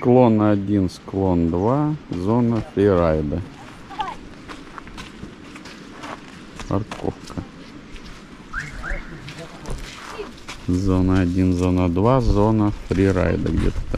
Склон 1, склон 2, зона фрирайда. Парковка. Зона 1, зона 2, зона фрирайда где-то там.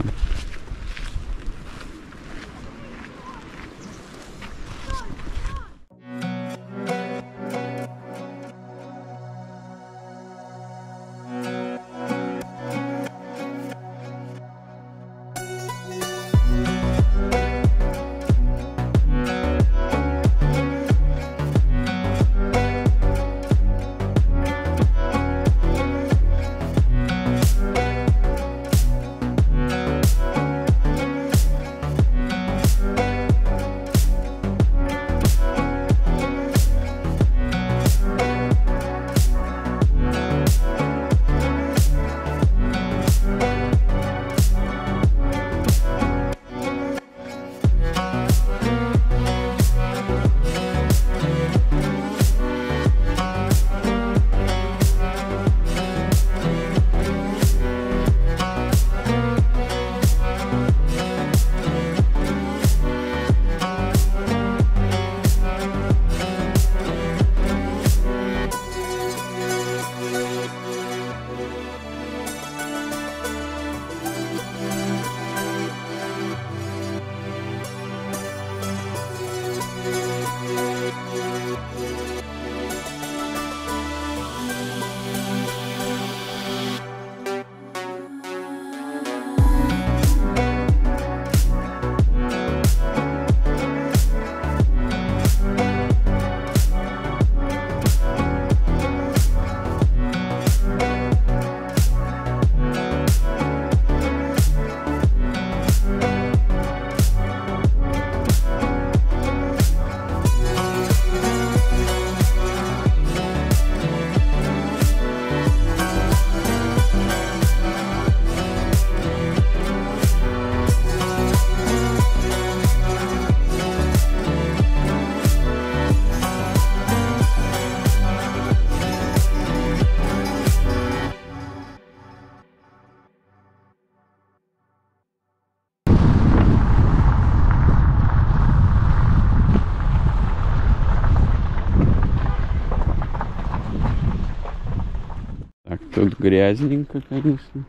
Тут грязненько, конечно.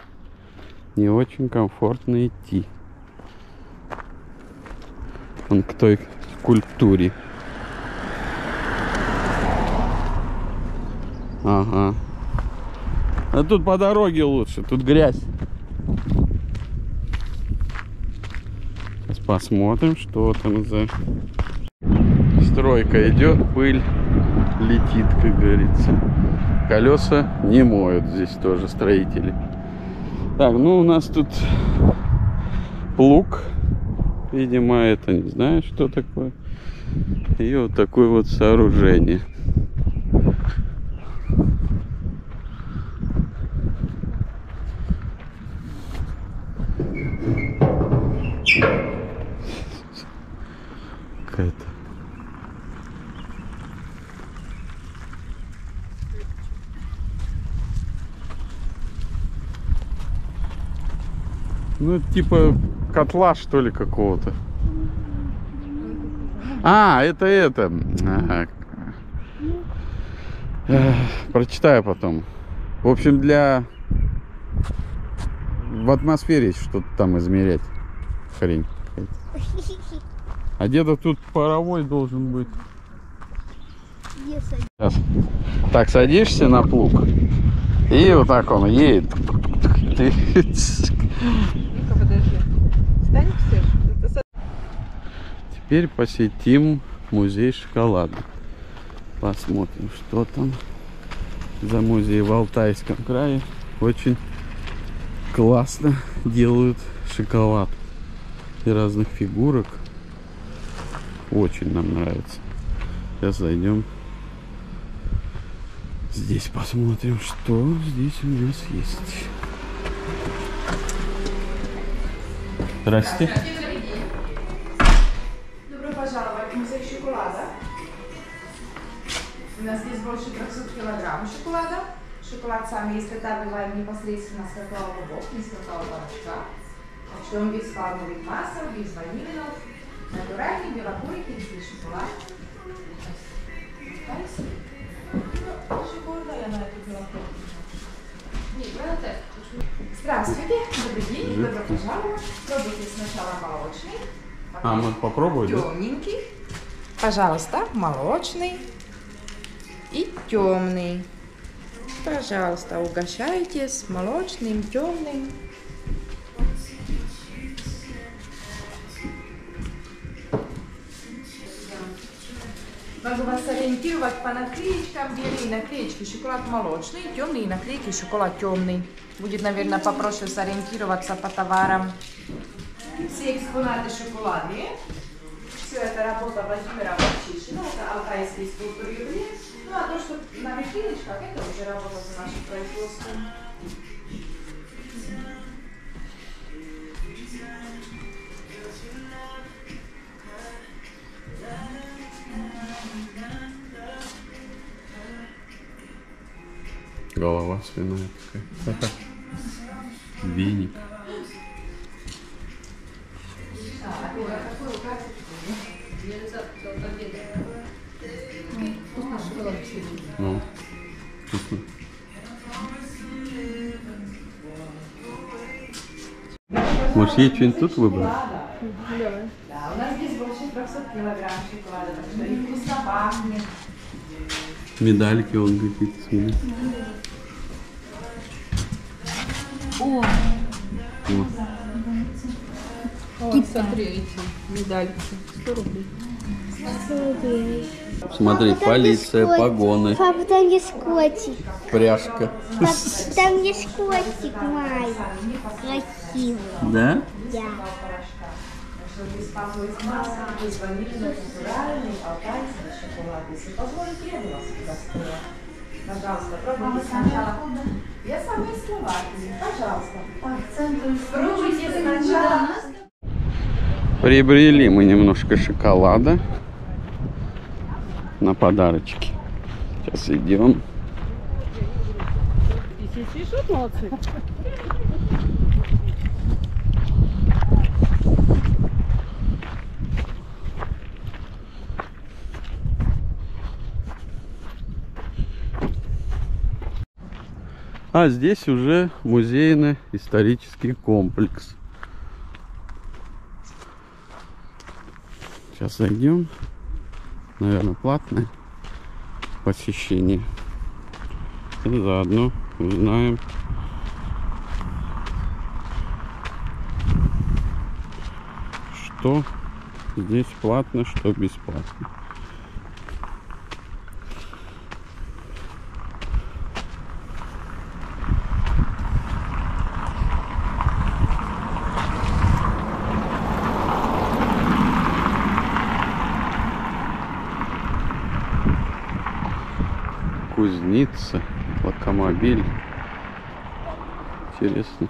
Не очень комфортно идти. Он к той скульптуре. Ага. А тут по дороге лучше. Тут грязь. Сейчас посмотрим, что там за стройка идет. Пыль летит, как говорится. Колеса не моют, здесь тоже строители. Так, ну у нас тут плуг. Видимо, это не знаю, что такое. И вот такое вот сооружение. Какая-то. Ну, типа котла, что ли, какого-то. А, это. Ага. Прочитаю потом. В общем, в атмосфере что-то там измерять. Хрень. А где-то тут паровой должен быть. Сейчас. Так, садишься на плуг. И вот так он едет. Подожди. Встань, Ксюш. Теперь посетим музей шоколада. Посмотрим, что там за музей в Алтайском крае. Очень классно делают шоколад и разных фигурок. Очень нам нравится. Сейчас зайдем. Здесь посмотрим, что здесь у нас есть. Здрасте. Добро пожаловать в музей шоколада. У нас здесь больше 300 килограмм шоколада. Шоколад сами изготавливаем непосредственно с какао-бобов, не с какао-порошка. что он без пальмовых масел, без ванилинов, натуральный белокуренький шоколад. Здравствуйте, добрый день, добро пожаловать. Пробуйте сначала молочный, А, мы попробуем, да? темненький. Пожалуйста, молочный и темный. Пожалуйста, угощайтесь молочным, темным. Могу вас ориентировать по наклеечкам. Белые наклеечки шоколад молочный, темные наклейки шоколад темный. Будет, наверное, попроще сориентироваться по товарам. Все экспонаты шоколадные. Все это работа Владимира Вовчишина, это алтайский скульптор ювелир. Ну а то, что на витриночках, это уже работа за нашим производством. Голова свиная такая. Веник. Ну, вкусно. Может, ей что-нибудь тут выбрать? Давай. Да, у нас здесь больше 300 килограмм шоколада, так что и вкусно пахнет. Медальки вон какие-то смотри. О, Вот. смотри, эти медальки. 100 рублей. Смотри, полиция, погоны, Папа, там есть котик. пряжка. Папа, там есть котик маленький. Красивый. Да? Да. Без пахлых масел, без ванильных, натуральный, алтайский шоколад. Если позволите, я бы вас удостоила. Пожалуйста, пробуйте сначала. Я сама из Словакии. Пожалуйста. Пробуйте сначала. Приобрели мы немножко шоколада на подарочки. Сейчас идем. Молодцы. А здесь уже музейно-исторический комплекс. Сейчас зайдем. Наверное, платное посещение. И заодно узнаем, что здесь платно, что бесплатно. Кузница, локомобиль. Интересно.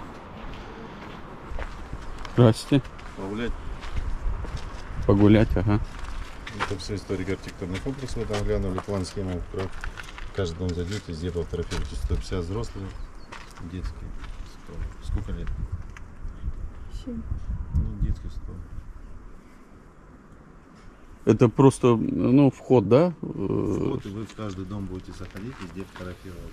Здрасте. Погулять. Погулять, ага. Это все историк архитектурный комплекс. Мы там глянули план, схему. В каждый дом зайдете, здесь фотографируйте. 150 взрослых, детские 100. Сколько лет? 7. Ну, детский 100. Это просто, ну, вход, да? Вот и вы в каждый дом будете заходить, везде фотографировать.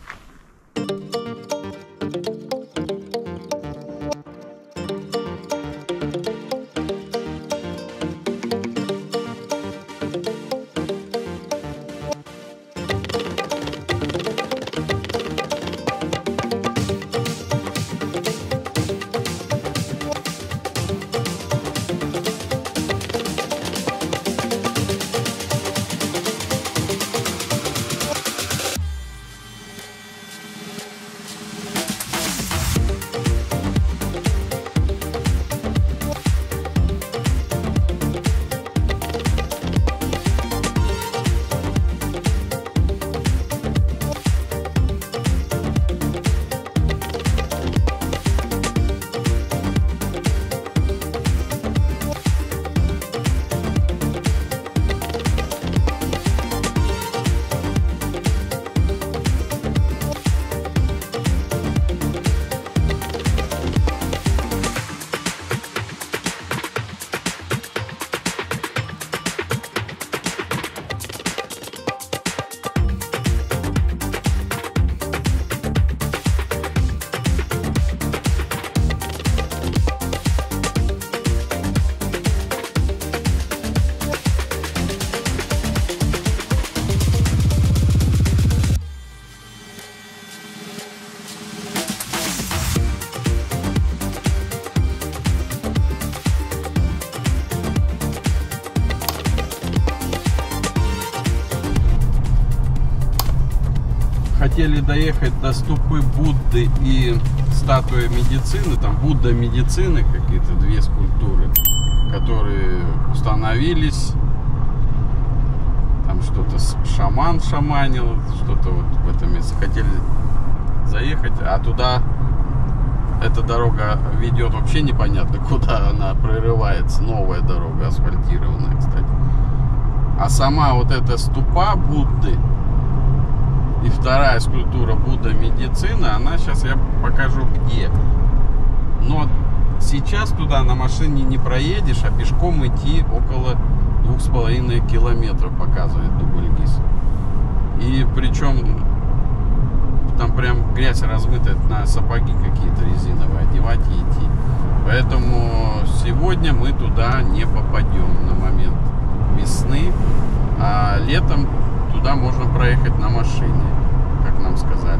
хотели доехать до ступы Будды и статуи медицины. Там Будда медицины, какие-то две скульптуры, которые установились. Там что-то шаман шаманил, что-то вот в этом месте. Хотели заехать, а туда эта дорога ведет вообще непонятно куда, она прорывается. Новая дорога, асфальтированная, кстати. А сама вот эта ступа Будды и вторая скульптура Будда медицины, она сейчас я покажу где. Но сейчас туда на машине не проедешь, а пешком идти около 2,5 километров, показывает Дубльгиз. И причем там прям грязь размытая, на сапоги какие-то резиновые одевать и идти. Поэтому сегодня мы туда не попадем на момент весны, а летом туда можно проехать на машине, как нам сказали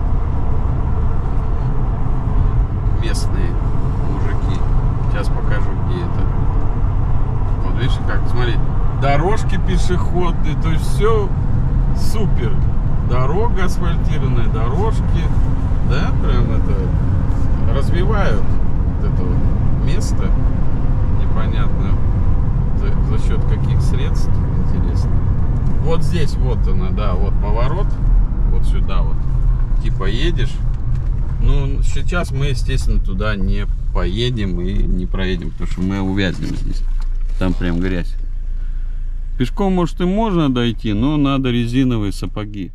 местные мужики. Сейчас покажу, где это. Вот видишь, как, смотри, дорожки пешеходные, то есть все супер. Дорога асфальтированная, дорожки, да, прям это развивают вот это вот место. Непонятно за счет каких средств, интересно. Вот здесь вот она, да, вот поворот, вот сюда вот, типа едешь. Ну, сейчас мы, естественно, туда не поедем и не проедем, потому что мы увязнем здесь. Там прям грязь. Пешком, может, и можно дойти, но надо резиновые сапоги.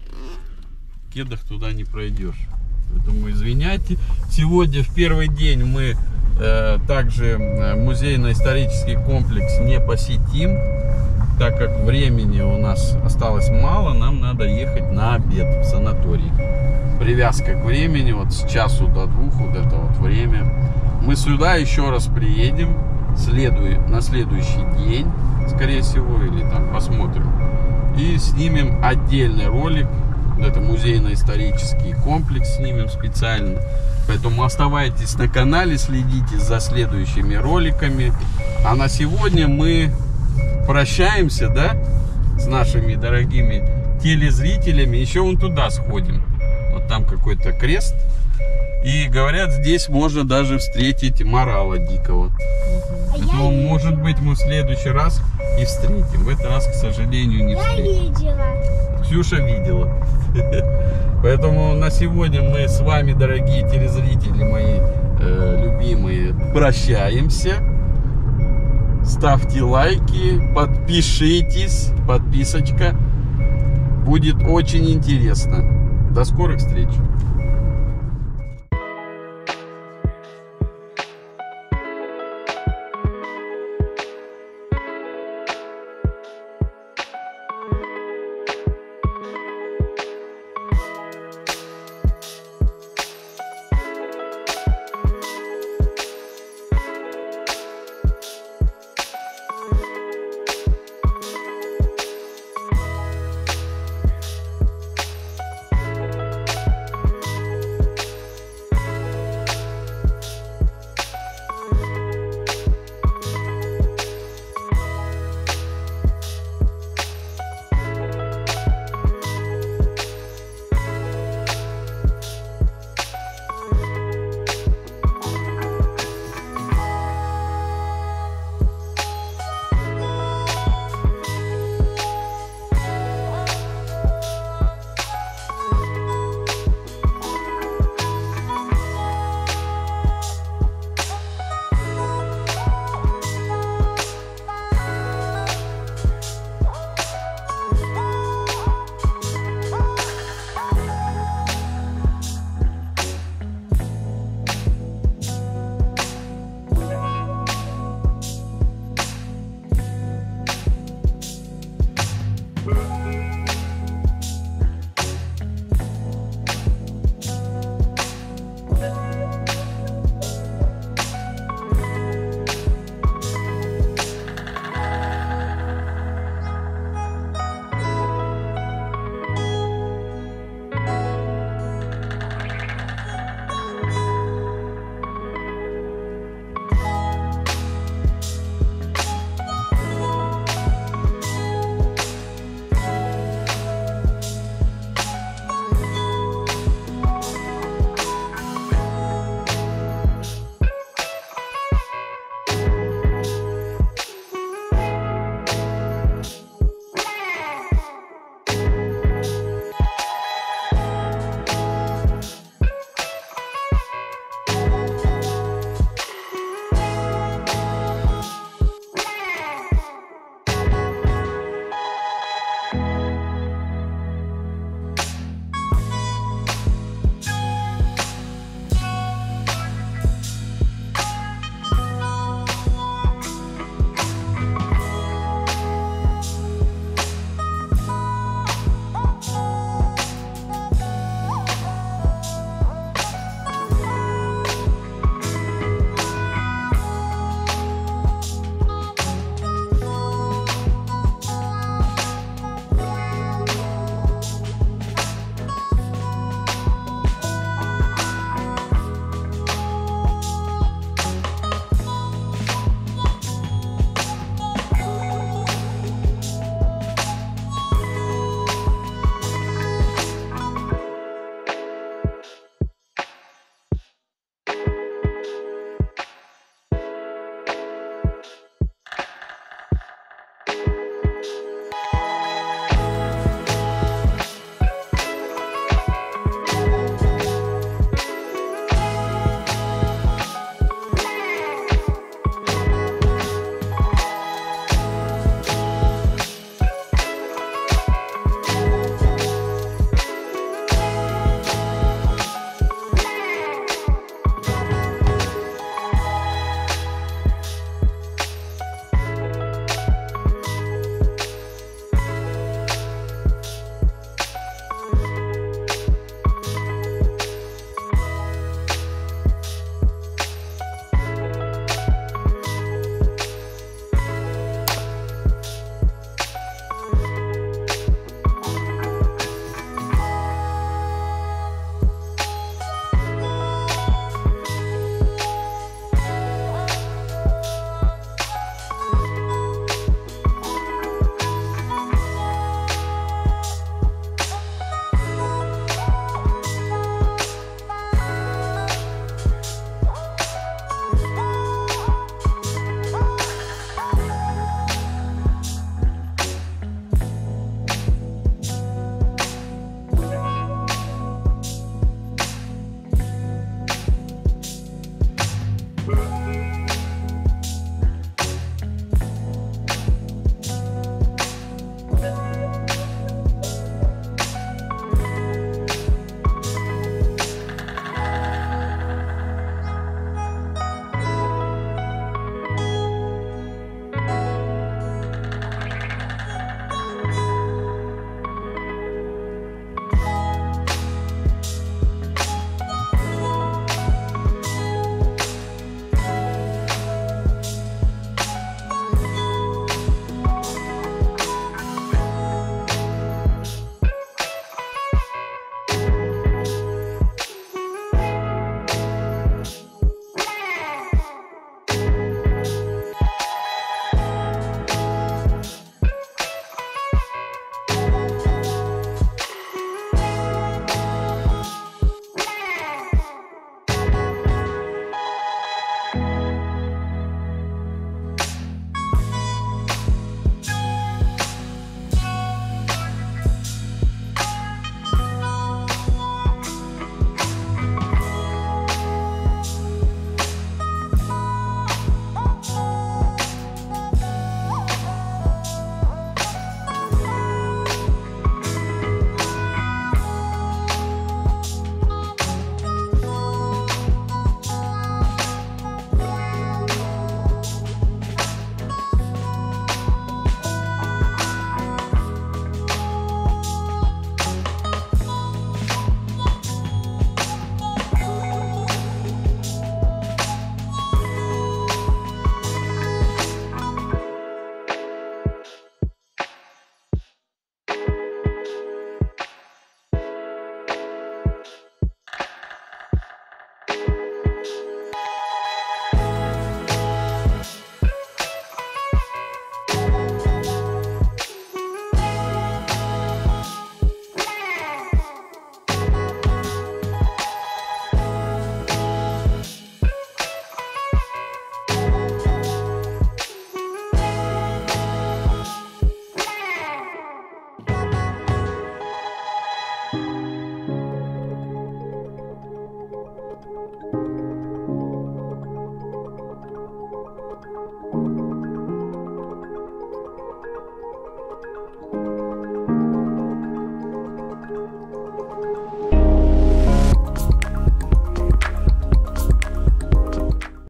В кедах туда не пройдешь. Поэтому извиняйте. Сегодня в первый день мы также музейно-исторический комплекс не посетим, так как времени у нас осталось мало, нам надо ехать на обед в санаторий. Привязка к времени, вот с часу до 2, вот это вот время. Мы сюда еще раз приедем на следующий день, скорее всего, или там посмотрим. И снимем отдельный ролик. Это музейно-исторический комплекс снимем специально. Поэтому оставайтесь на канале, следите за следующими роликами. А на сегодня мы прощаемся, да, с нашими дорогими телезрителями. Еще вон туда сходим. Вот там какой-то крест. И говорят, здесь можно даже встретить морала дикого. Поэтому, может быть, мы в следующий раз и встретим. В этот раз, к сожалению, не встретим. видела. Ксюша видела. Поэтому на сегодня мы с вами, дорогие телезрители мои любимые, прощаемся. Ставьте лайки, подпишитесь, подписочка. Будет очень интересно. До скорых встреч.